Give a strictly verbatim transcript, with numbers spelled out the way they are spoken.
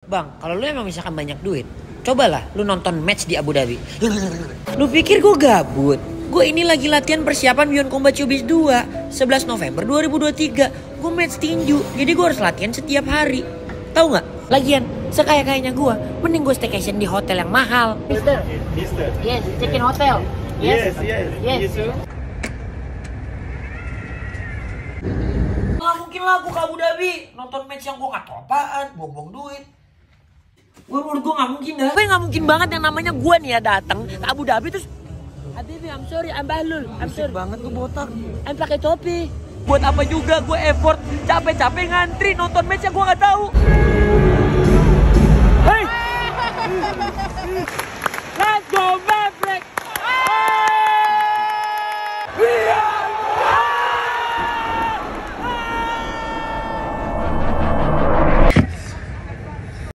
Bang, kalau lu emang misalkan banyak duit, cobalah lu nonton match di Abu Dhabi. Lu pikir gue gabut? Gue ini lagi latihan persiapan Beyond Combat Showbiz dua, sebelas November dua ribu dua puluh tiga. Gue match tinju, jadi gue harus latihan setiap hari. Tahu nggak? Lagian, sekaya-kayanya gue, mending gue staycation di hotel yang mahal. Mister, Mister. Yes, check in hotel. Yes, yes, yes. yes, sir. Nggak mungkin lah gue ke Abu Dhabi nonton match yang gue nggak tahu apaan, buang-buang duit. Gue menurut gue nggak mungkin dah. Gue nggak mungkin banget yang namanya gue nih ya datang ke Abu Dhabi terus. Habibi, I'm sorry, I'm Bahlul. I'm sorry banget tuh botak. I'm pakai topi. Buat apa juga gue effort capek-capek ngantri nonton match yang gue nggak tahu.